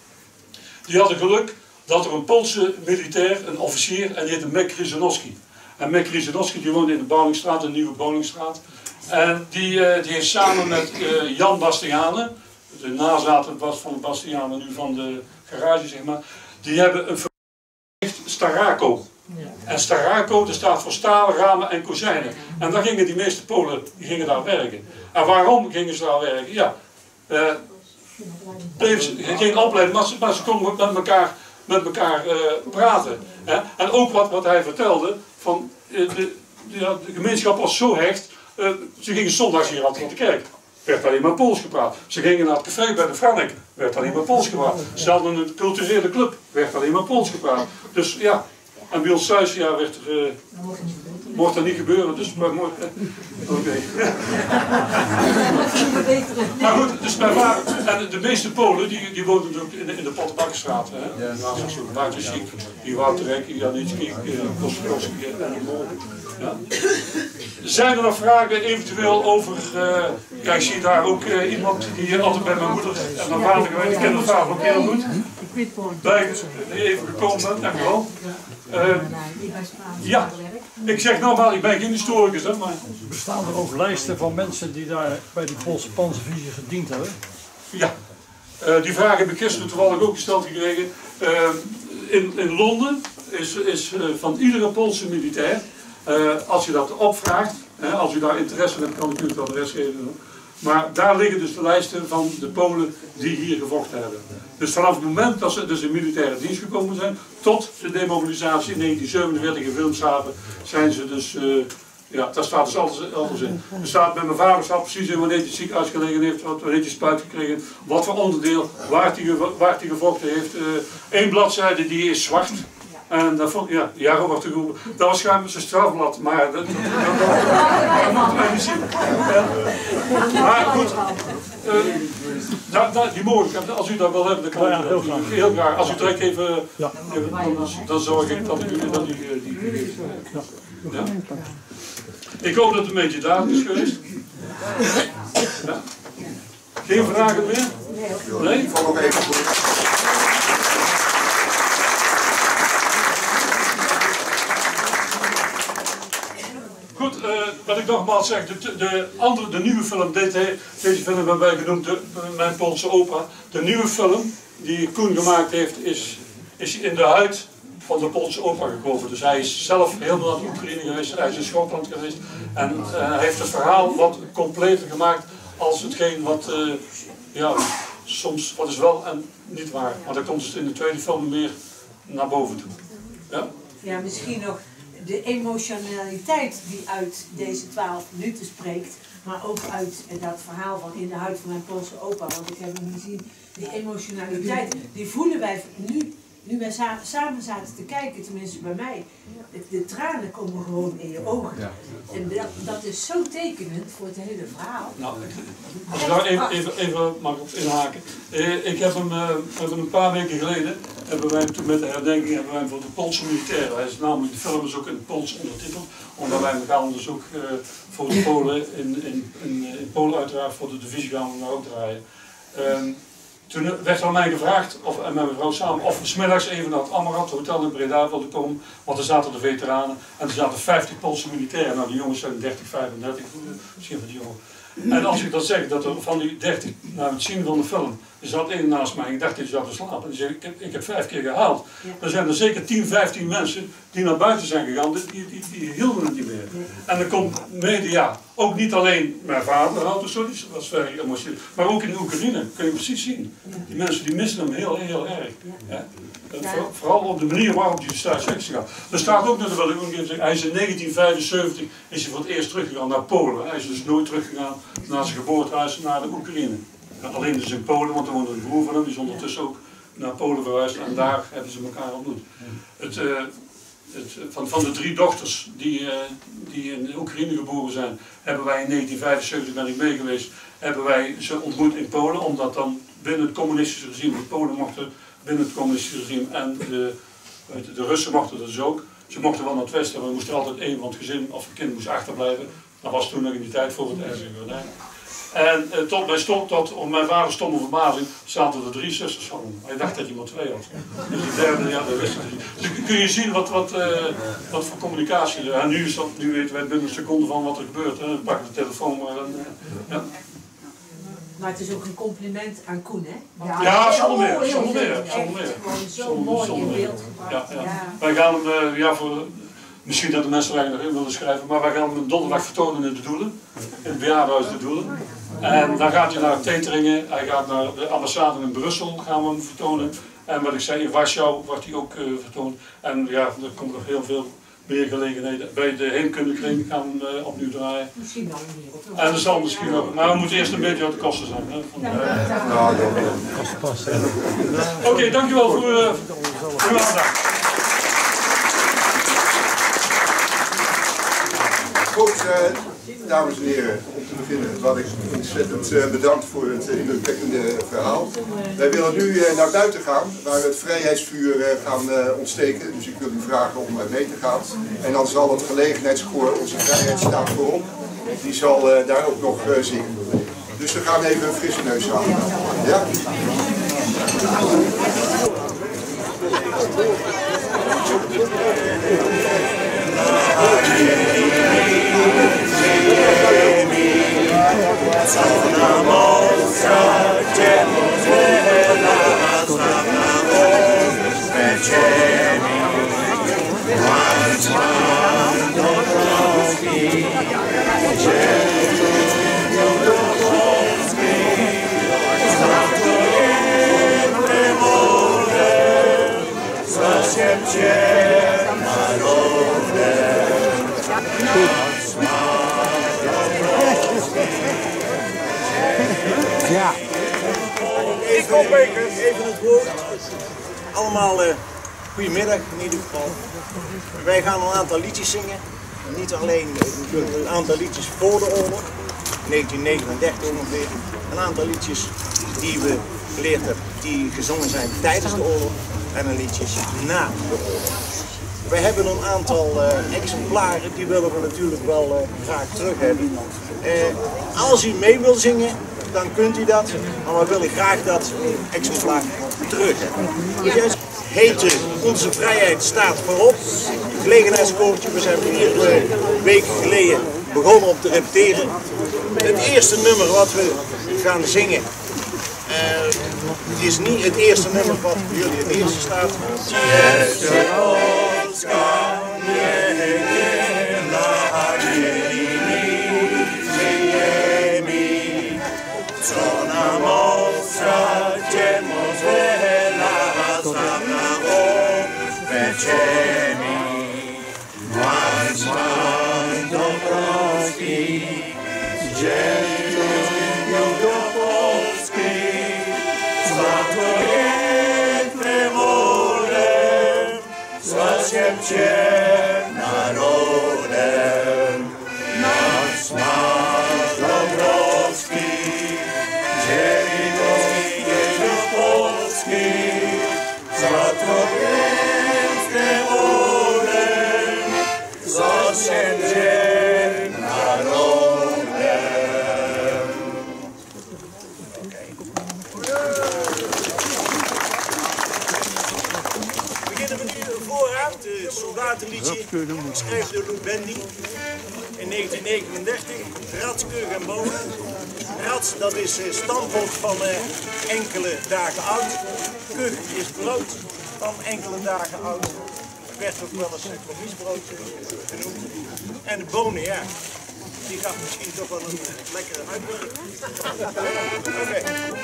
Die hadden geluk dat er een Poolse militair, een officier, en die heette Mek Krzyżanowski. En Mek Krzyżanowski die woonde in de Bouwingstraat, de nieuwe Bouwingstraat. En die, uh, die heeft samen met uh, Jan Bastianen, de nazaten was van de Bastianen, nu van de garage zeg maar, die hebben een verplicht Starako. En Starako, dat staat voor stalen, ramen en kozijnen. En daar gingen die meeste Polen, die gingen daar werken. En waarom gingen ze daar werken? Ja, uh, bleef ze, geen opleiding, maar ze, maar ze konden met elkaar, met elkaar uh, praten. Hè? En ook wat, wat hij vertelde, van uh, de, de, de gemeenschap was zo hecht, uh, ze gingen zondags hier altijd naar de kerk. Werd alleen maar Pools gepraat. Ze gingen naar het café bij de Frank, werd alleen maar Pools gepraat. Ze hadden een culturele club, werd alleen maar Pools gepraat. Dus ja, en bij ons thuis ja, werd er, uh, mocht dat niet gebeuren, dus maar mocht, uh, oké. Okay. Maar goed, dus mijn vader, en de meeste Polen, die, die woonden natuurlijk in de, in de Pottenbakkenstraat, hè. Naast zo'n Bartosik, die Wouterek, Janicki, Kostkowski en ja. Zijn er nog vragen eventueel over, uh, ja, ik zie daar ook uh, iemand die hier altijd bij mijn moeder en mijn vader geweest, ik ken mijn vader ook heel goed, bij, die even gekomen bent, dankjewel. Uh, ja, ik zeg nogmaals, ik ben geen historicus, hè, maar... Bestaan er ook lijsten van mensen die daar bij die Poolse Panzerdivisie gediend hebben? Ja, uh, die vraag heb ik gisteren toevallig ook gesteld gekregen. Uh, in, in Londen is, is uh, van iedere Poolse militair, uh, als je dat opvraagt, hè, als u daar interesse in hebt, kan ik u het wel de rest geven. Maar daar liggen dus de lijsten van de Polen die hier gevochten hebben. Dus vanaf het moment dat ze dus in militaire dienst gekomen zijn, tot de demobilisatie in negentien zevenenveertig in Wilhelmshaven, zijn ze dus, uh, ja, daar staat dus alles, alles in. Er staat bij mijn vader staat precies in wanneer hij het ziekenhuis gelegen heeft, wanneer hij spuit gekregen, wat voor onderdeel, waar hij, waar hij gevochten heeft. Eén uh, bladzijde die is zwart. En dat vond, ja, jaren wordt er geroepen. Dat was schijnbaar zijn strafblad, maar dat, dat, dat, dat moeten wij niet zien. Ja. Maar goed, uh, da, da, die mogelijkheid, als u dat wil hebben, dan kan ja, ja, heel, graag. heel graag. Als u direct even, ja. even dan, dan zorg ik dat ik u dat die, die, die geef. Ja. Ja. Ik hoop dat het een beetje duidelijk is geweest. Ja. Geen vragen meer? Nee? Ik val nog even goed. Goed, uh, wat ik nogmaals zeg, de, de, andere, de nieuwe film, deze, deze film hebben wij genoemd, de, Mijn Poolse Opa. De nieuwe film die Koen gemaakt heeft, is, is in de huid van de Poolse opa gekomen. Dus hij is zelf helemaal naar Oekraïne geweest, hij is in Schotland geweest. En uh, hij heeft het verhaal wat completer gemaakt als hetgeen wat, uh, ja, soms, wat is wel en niet waar. Maar dat komt dus in de tweede film meer naar boven toe. Ja, ja misschien nog. de emotionaliteit die uit deze twaalf minuten spreekt, maar ook uit dat verhaal van In de huid van mijn Poolse opa, want ik heb hem gezien, die emotionaliteit, die voelen wij nu, nu wij samen, samen zaten te kijken, tenminste bij mij. De, de tranen komen gewoon in je ogen. Ja. En dat, dat is zo tekenend voor het hele verhaal. Nou, als ik daar even, even, even mag op inhaken. Ik heb hem, uh, hebben een paar weken geleden, hebben wij toen met de herdenking, hebben wij voor de Poolse militairen, hij is namelijk, de film is ook in het Pools ondertiteld, omdat wij gaan dus ook uh, voor de Polen, in, in, in, in Polen uiteraard, voor de divisie gaan we nou ook draaien. Um, Toen werd aan mij gevraagd, of, en met mijn vrouw samen, of we 's middags even naar het Amarat Hotel in Breda wilden komen, want er zaten de veteranen en er zaten vijftig Poolse militairen. Nou, die jongens zijn dertig, vijfendertig, misschien van die jongen. En als ik dat zeg, dat er van die dertig, na het zien van de film, er zat één naast mij en ik dacht dat hij zat te slapen. En die zei, ik heb, ik heb vijf keer gehaald. Ja. Er zijn er zeker tien, vijftien mensen die naar buiten zijn gegaan, die, die, die, die hielden het niet meer. Ja. En er komt media, ook niet alleen mijn vader had, dus dat was vrij emotioneel, maar ook in de Oekraïne, kun je precies zien. Die mensen die missen hem heel, heel erg. Ja. Ja. Voor, vooral op de manier waarop hij thuis weg is gegaan. Er staat ook, dat wil ik ook even zeggen, hij is in negentien vijfenzeventig is hij voor het eerst teruggegaan naar Polen. Hij is dus nooit teruggegaan naar zijn geboortehuis, naar de Oekraïne. Ja, alleen dus in Polen, want er woonde een broer van hem, die is ondertussen ook naar Polen verhuisd en daar hebben ze elkaar ontmoet. Het, uh, het, van, van de drie dochters die, uh, die in de Oekraïne geboren zijn, hebben wij in negentien vijfenzeventig, ben ik mee geweest, hebben wij ze ontmoet in Polen, omdat dan binnen het communistische regime, de Polen mochten binnen het communistische regime en de, de Russen mochten dat dus ook. Ze mochten wel naar het westen, maar er moest er altijd één van het gezin of het kind moest achterblijven. Dat was toen nog in die tijd voor het ijzeren gordijn. En uh, tot, bij stond tot, om mijn vader stomme verbazing, zaten er drie zusters van hem. Hij dacht dat hij maar twee had. Dus de derde, ja, dat wist hij niet. Dus kun je zien wat, wat, uh, wat voor communicatie er. En nu, is dat, nu weten wij binnen een seconde van wat er gebeurt. Hè. Dan pakken de telefoon maar. En, uh, ja. Maar het is ook een compliment aan Koen, hè? Ja, ja zonder meer, zonder meer, zonder meer. Gewoon zo mooi in beeld gebracht. Ja, ja. Ja. Wij gaan hem, uh, ja, voor, misschien dat de mensen er nog in willen schrijven, maar wij gaan hem donderdag vertonen in de Doelen, in het bejaardenhuis de Doelen. En dan gaat hij naar Teteringen, hij gaat naar de ambassade in Brussel, gaan we hem vertonen. En wat ik zei, in Warschau wordt hij ook uh, vertoond. En ja, er komt nog heel veel meer gelegenheden. Bij de Heemkundekring gaan we hem uh, opnieuw draaien. Misschien wel een wereld. En dat zal misschien ook. Maar we moeten eerst een beetje wat de kosten zijn. Oké, okay, dankjewel voor uh, uw aandacht. Goed, uh, dames en heren, om te beginnen had ik ontzettend uh, bedankt voor het uh, indrukwekkende verhaal. Wij willen nu uh, naar buiten gaan, waar we het vrijheidsvuur uh, gaan uh, ontsteken. Dus ik wil u vragen om uh, mee te gaan. En dan zal het gelegenheidskoor Onze Vrijheid staat voorop, die zal uh, daar ook nog uh, zingen. Dus we gaan even een frisse neus halen. Ja? Ja. Ik kom even het woord. Allemaal uh, goedemiddag in ieder geval. Wij gaan een aantal liedjes zingen. Niet alleen uh, een aantal liedjes voor de oorlog, negentien negenendertig ongeveer. Een aantal liedjes die we geleerd hebben, die gezongen zijn tijdens de oorlog. En een liedjes na de oorlog. Wij hebben een aantal uh, exemplaren, die willen we natuurlijk wel uh, graag terug hebben. Uh, als u mee wil zingen, dan kunt u dat, maar we willen graag dat exemplaar terug hebben. Dus heette Onze Vrijheid staat voorop. Gelegenheidskoortje, we zijn vier uh, weken geleden begonnen om te repeteren. Het eerste nummer wat we gaan zingen, uh, is niet het eerste nummer wat voor jullie het eerste staat. Why? Geschreven door Lou Bendy in negentien negenendertig. Rats, Keug en Bonen. Rats, dat is uh, stamppot van uh, enkele dagen oud. Keug is brood van enkele dagen oud. Werd ook wel eens uh, commiesbrood uh, genoemd. En de bonen, ja, die gaf misschien toch wel een uh, lekkere uitwerking. Oké.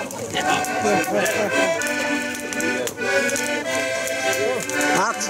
Hard.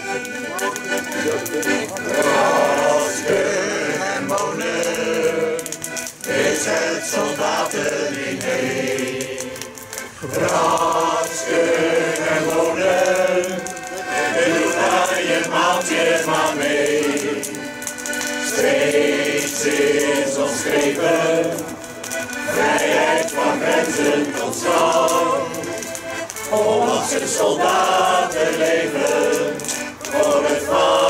Rats, Keug en Bonen is het soldatendiner. Rats, Keug en Bonen, doe daar je maaltjes maar mee. Steeds is ons streven, vrijheid van grenzen tot stand. Hollandse soldaten leven voor het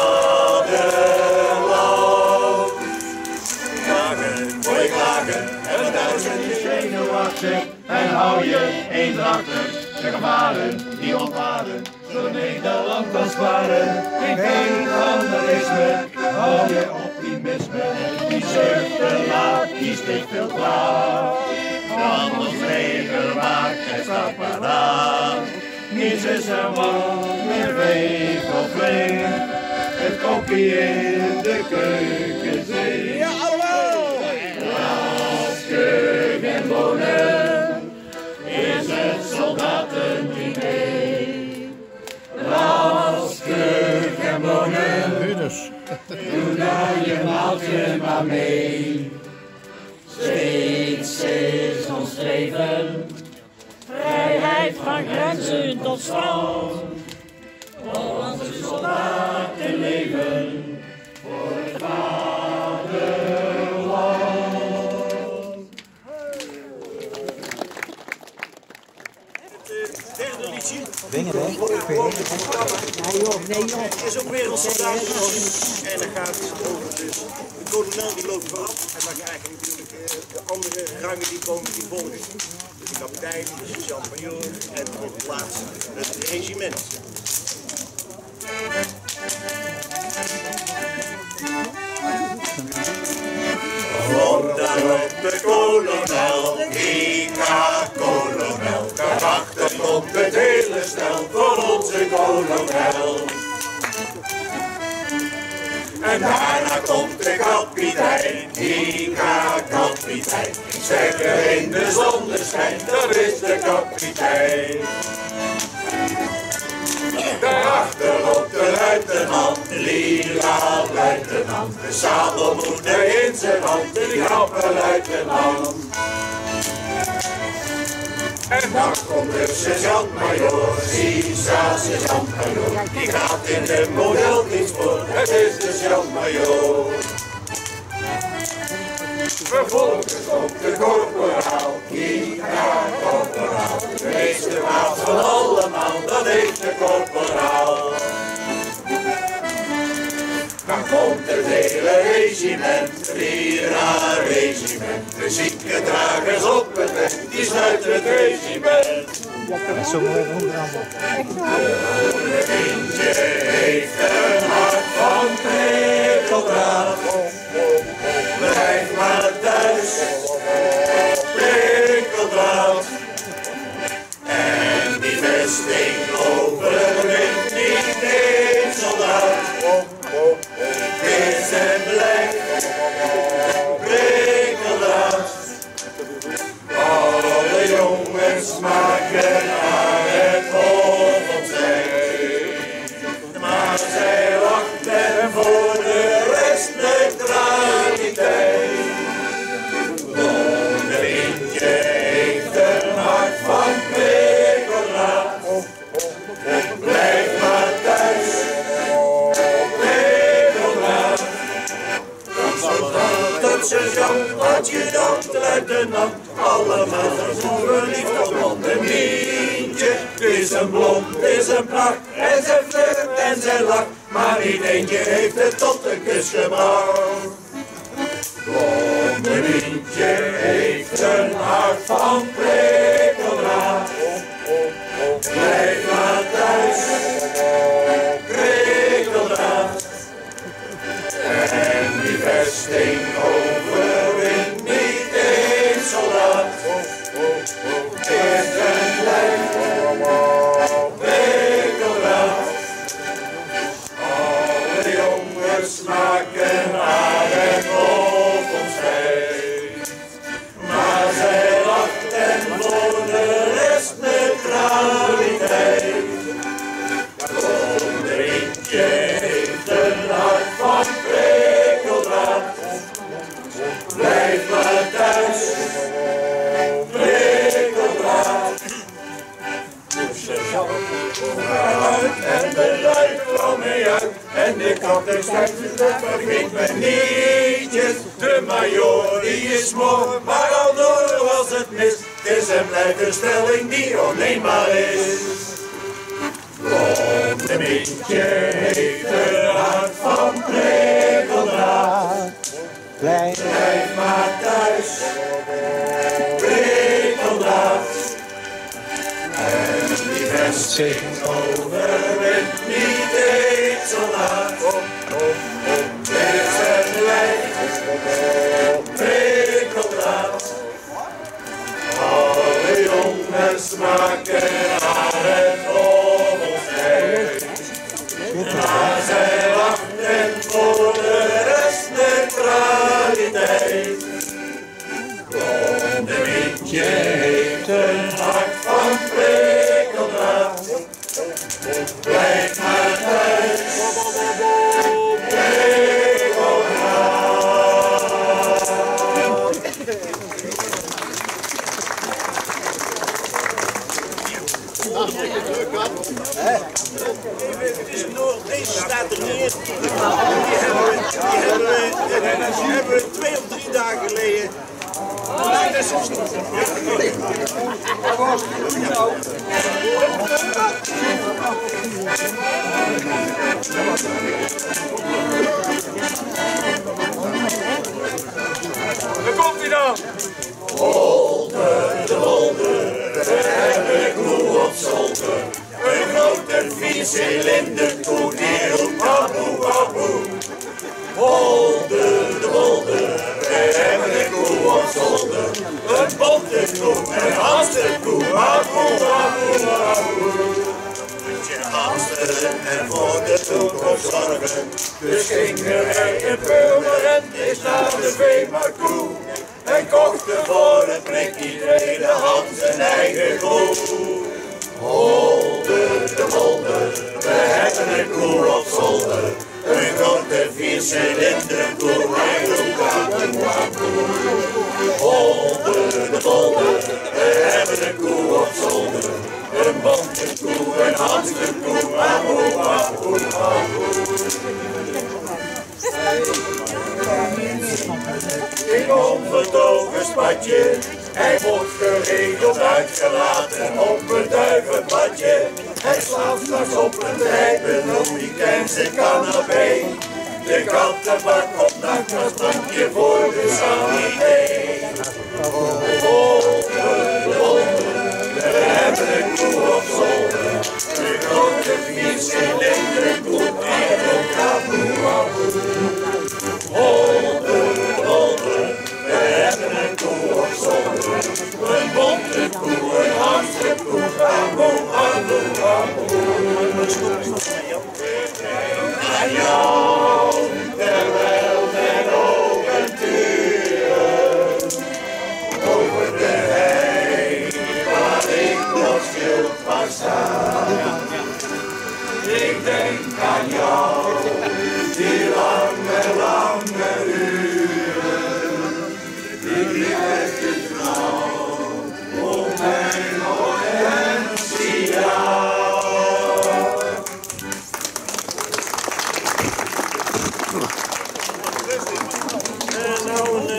vaderland. Klagen, voor je klagen, en we duizend zenuwachtig. En hou je eendrachtig, de gevaren die ontwaren. Zullen Nederland kan sparen. Geen vandalisme, hou je optimisme. Die zucht te laat, die steekt veel klaar. Want ons leger maakt het stap paraat. Niets is er wat meer veeg of flink. Het kopje in de keuken zit. Ja, allemaal! Rats, Keug en Bonen is het soldatendiner. Rats, Keug en Bonen, doe daar je maaltje maar mee. Steeds is ons streven, vrijheid van grenzen tot stand. Hollandse soldaten leven voor het vaderland. Het derde liedje Dingen, hè? is ook weer een soldatenliedje. En dat gaat over dus de kolonel die loopt vooraf. En dan krijg je natuurlijk uh, de andere rangen die komen die volgen. Dus de kapitein, de sergeant-majoor en op de plaats het regiment. Komt daarop de kolonel, I K-kolonel. Daarachter komt het hele stel voor onze kolonel. En daarna komt de kapitein, I K-kapitein. Sterker in de zonneschijn, dat is de kapitein. Daarachter loopt de luitenant, lila luitenant. De sabelmoeder in zijn hand, de knappe luitenant. En dan komt de sergeant-majoor, Sisa sergeant-majoor. Die gaat in de modeldienst voor, het is de sergeant-majoor. Vervolgens komt de korporaal, Kika-korporaal. De meeste maat van allemaal, dat heeft de korporaal. Dan komt het hele regiment, Rira-regiment. De zieke dragers op het weg, die sluiten het regiment. Dat is zo mooi onderaan. Het kindje heeft een hart van prikkeldraad. Blijf maar thuis, prikkeldraad. En die vesting overwint niet één soldaat. Is en blijft prikkeldraad. Alle jongens maken aan het hoofd opzij. Maar zij wachten voor de rest neutraliteit. sergeant, adjudant, luitenant, allemaal vervoeren lief op Mondemientje. Het is een blond, het is een pracht, en zijn flirt en zijn lach, maar niet eentje heeft het tot de kus gebracht. Mondemientje heeft een hart van prikkeldraad. Blijf maar thuis, prikkeldraad. En die vesting overwint niet één soldaat. Is een lijf, prikkeldraad. Alle jongens maken aardig op ons feit. Maar zij lacht en voor de rest neutraliteit. Mondemientje heeft een hart van prikkeldraad. Blijf maar thuis, prikkeldraad. En de luid kwam mee uit. En de kapitein schrijft vergeet me nietjes. De majoor die is mooi, maar al door was het mis. Het is en blijft een stelling die onneembaar is. Mondemientje heeft een hart van prikkeldraad. Blijf, Blijf maar thuis, prikkeldraad. En die vesting overwint niet eens soldaat. Is een lijf, prikkeldraad. Alle jongens maken aardig op ons feit. Maar zij wachten voor de rest neutraliteit. Mondemientje heeft een hart van prikkeldraad. Blijf maar thuis, Het is nog, deze staat er niet in. Die hebben we, die hebben we, die hebben we twee of drie dagen geleden. Nee, dat is ons niet. Daar komt hij dan! Holder, de holder, we hebben de koe op zolder. Een grote viercilinder koe die roept aboe, aboe. Holder, de holder, we hebben de koe op zolder. Een bonte koe, een hamsterkoe, aboe, aboe, aboe. Moet je hamsteren en voor de toekomst zorgen. Dus gingen wij in Purmerend is naar de veemarkt. En kochten voor een prikkie tweede hand zijn eigen koe. Holder, de holder, we hebben een koe op zolder. Een grote viercilinder koe, hij roept aboe, aboe. Holder, de holder, we hebben een koe op zolder. Een bonte koe, een hamsterkoe, aboe, aboe, aboe. Ik onvertogen spatje, hij wordt geregeld uitgelaten op een duivenpadje. Hij slaapt straks op een rijpen op die kleinste canapé. De kattenbak op nachtkastbankje voor de sanité. Holder, holder, we hebben een koe op zolder. Een grote viercilinder koe, die roept aboe, aboe. Holder, holder, we hebben een koe op zolder. Een bonte koe, een hamsterkoe, aboe, aboe, aboe. Aan jou, terwijl mijn ogen turen over de hei waar ik nog stil mag staan. Ik denk aan jou, die lange, lange uren, die liefde vrouw, om mijn ogen zie jou. En nou een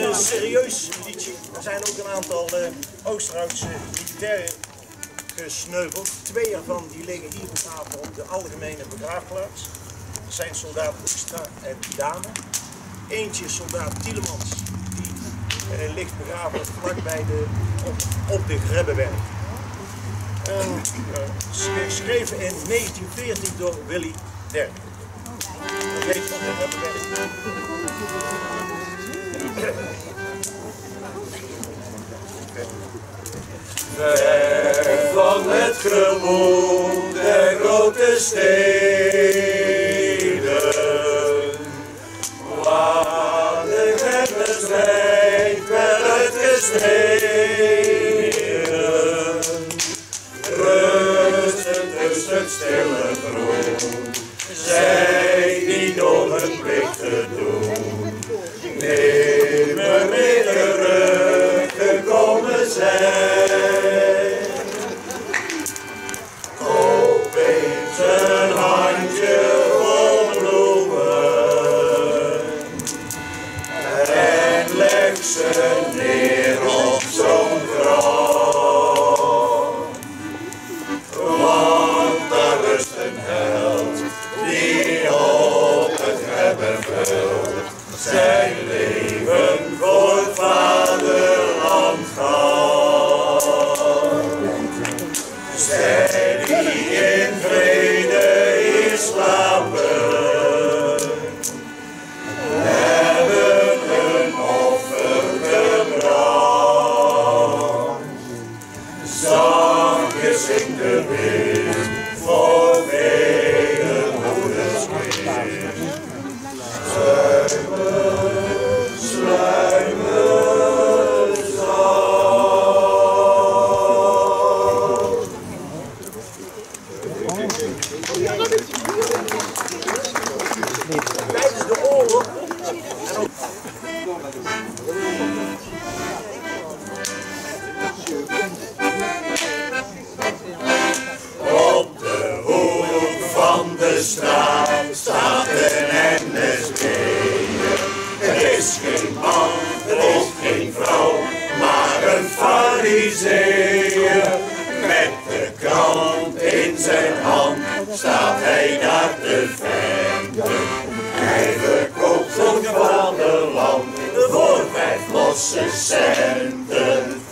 zijn ook een aantal uh, Oost-Duitse militairen gesneuveld. Twee ervan die liggen hier begraven op de algemene begraafplaats. Dat zijn soldaat Hoekstra en Dame. Eentje is soldaat Tielemans, die uh, ligt begraven vlakbij de, op, op de Grebbeberg. Uh, uh, geschreven in negentien veertien door Willy Derk. Dat heet van de Grebbeberg. Ver van het gewoel der grote steden, waar de Grebbeberg werd uitgesneden, rusten dus het stille groen, zij die door hun plicht te doen, nimmer meer teruggekomen zijn. Koop eens een handje vol bloemen en leg ze neer op zo'n graf, want daar rust een held die op het Grebbeberg zijn leven voor het vaderland gaf. Zij die in vrede hier slapen, hebben hun offer gebracht. Zangjes in de wind voor vele moeders kind. Sluimen, sluimen, zacht. Tijdens de oorlog en ook op de hoek van de straat staat een N S B'er. Het is geen man, het is geen vrouw, maar een farizeeër. Met de krant in zijn hand staat hij daar te venten. Hij verkoopt zijn vaderland voor vijf losse centen.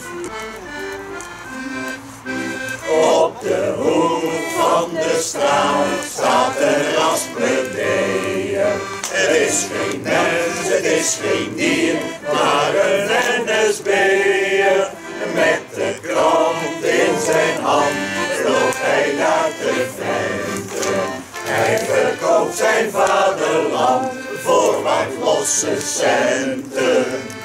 Op de hoek van de straat staat een rasplebeer. Het is geen mens, het is geen dier, maar een N S B'er. Met de krant in zijn hand loopt hij daar te venten. Hij verkoopt zijn vaderland voor wat losse centen.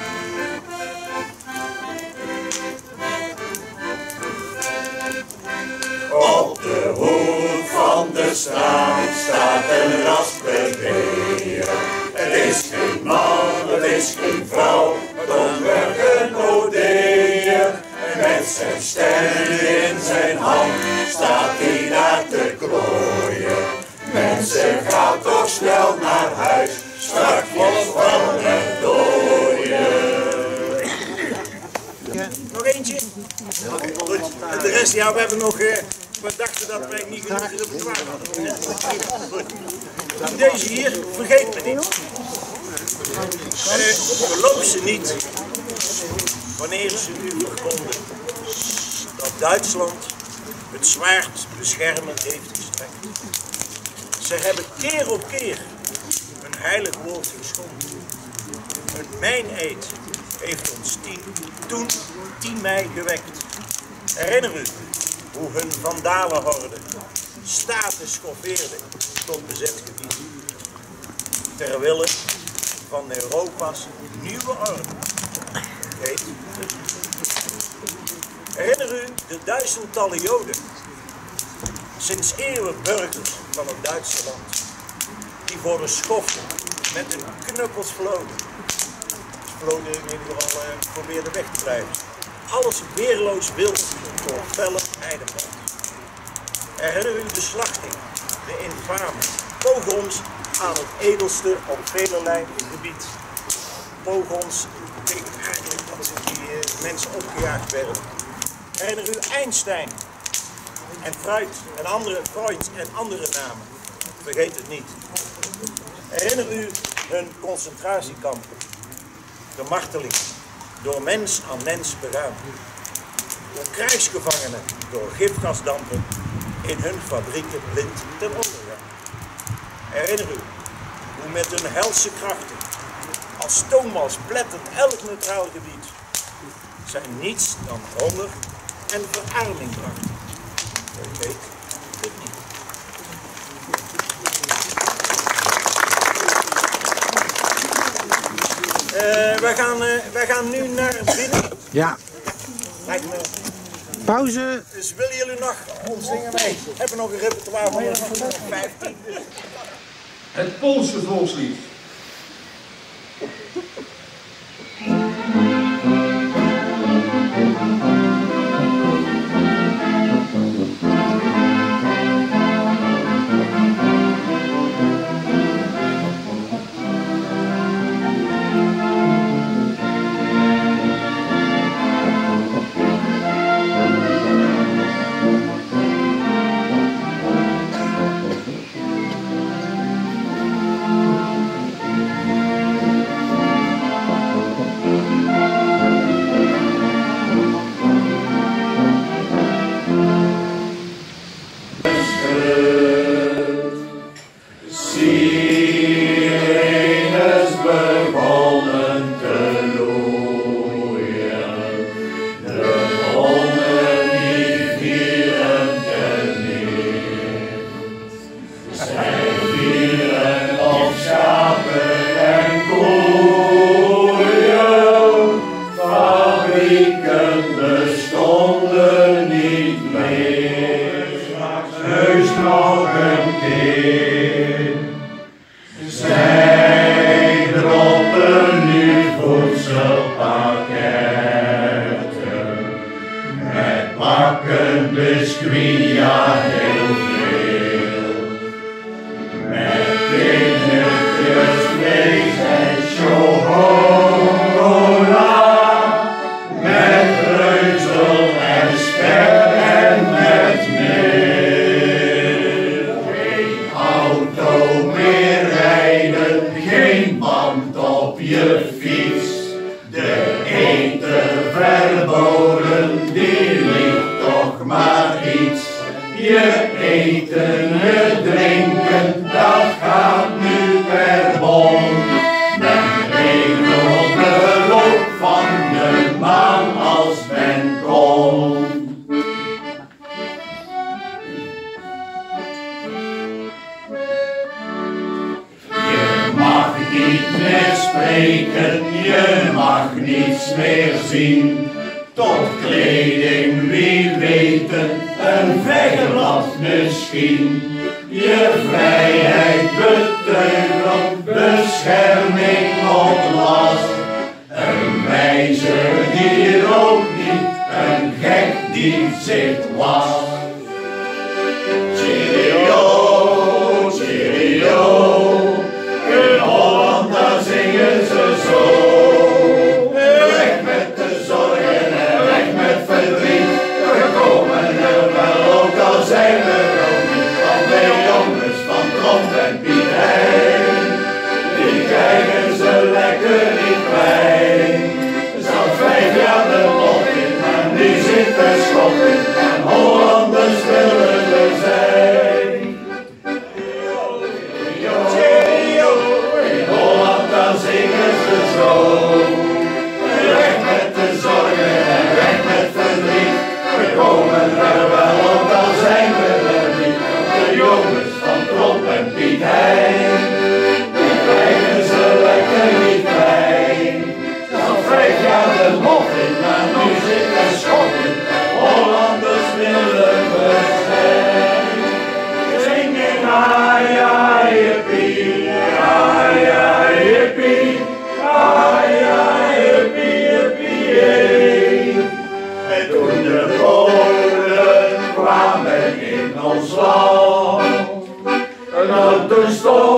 Op de hoek van de straat staat een rasplebeer. Het is geen man, het is geen vrouw, maar domweg een odeer. Met zijn stem in zijn hand staat hij daar te klooien. Mensen, gaat toch snel naar huis, straks van het dooien. nog eentje. Goed. En de rest, ja, we hebben nog. Uh, we dachten dat wij niet genoeg repertoire hadden. Goed. Deze hier, vergeet me niet. Uh, geloof ze niet wanneer ze u verkonden dat Duitsland het zwaard beschermend heeft gestrekt. Ze hebben keer op keer een heilig woord geschonden. Een mijn-eed heeft ons tien, toen tien mei gewekt. Herinner u hoe hun vandalenhorden staten schoffeerden tot bezet gebied. Ter wille van Europa's nieuwe orde. Heet het. Herinner u de duizendtallen Joden, sinds eeuwen burgers van het Duitse land, die voor de schoffen met hun knuppels vloden. Vloden in ieder geval uh, probeerden weg te blijven. Alles weerloos wild voor felle heidebrand. Herinner u de slachting, de infame, pogroms aan het edelste op velerlei gebied. Pogroms betekent eigenlijk die uh, mensen opgejaagd werden. Herinner u Einstein en Freud en andere, Freud en andere namen. Vergeet het niet. Herinner u hun concentratiekampen. De marteling, door mens aan mens begaan. Door krijgsgevangenen, door gifgasdampen in hun fabrieken blind ten onder gaan. Herinner u hoe met hun helse krachten als stoomwals plettert elk neutraal gebied zij niets dan honger en verarming brachten. Vergeet het niet. Uh, wij, gaan, uh, wij gaan nu naar binnen. Ja. Lijkt me. Pauze. Dus willen jullie nog ons zingen mee? We hebben nog een repertoire van vijftien. Het Poolse volkslied.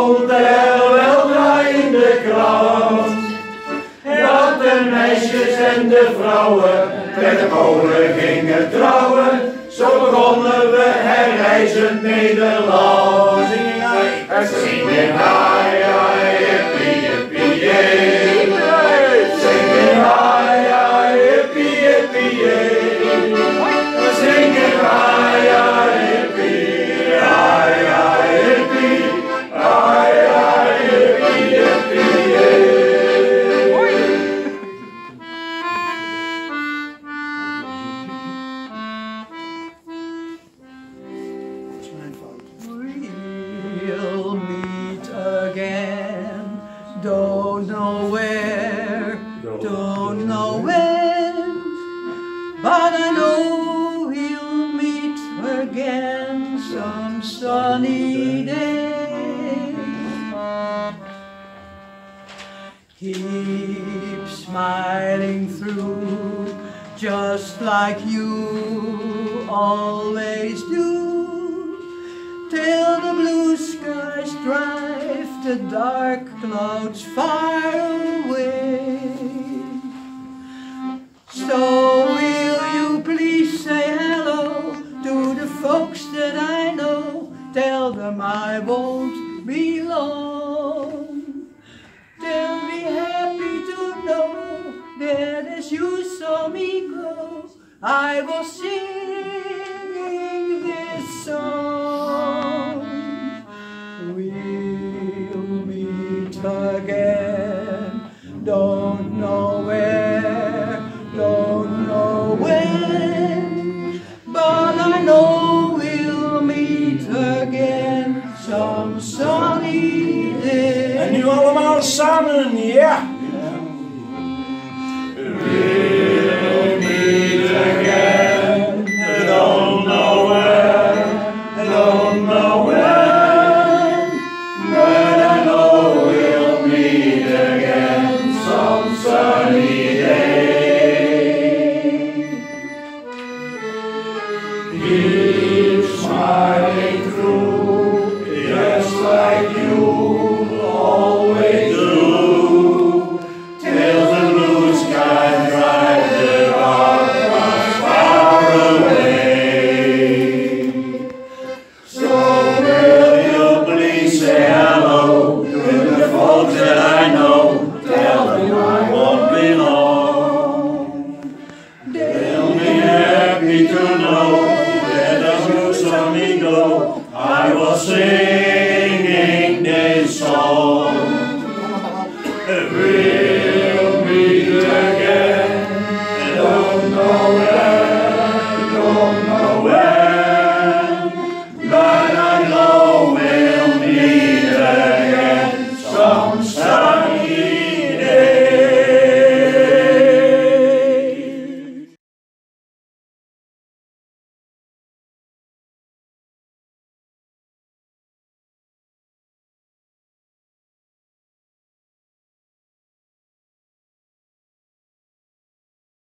Meisjes en de vrouwen met de Polen gingen trouwen. Zo begonnen we herreizend Nederland. En zingen hai, hai, hippie, hippie, jee. Zingen hai, hai, hippie, hippie, jee. We zingen hai, hai, hippie, hai, hai, hippie, hai, hai, hippie, hippie, jee. We'll meet again, don't know where, don't know when, but I know we'll meet again some sunny day. Keep smiling through, just like you always do, till the blue skies drive the dark clouds far away. So will you please say hello to the folks that I know, tell them I won't be long. They'll be happy to know that as you saw me go, I was singing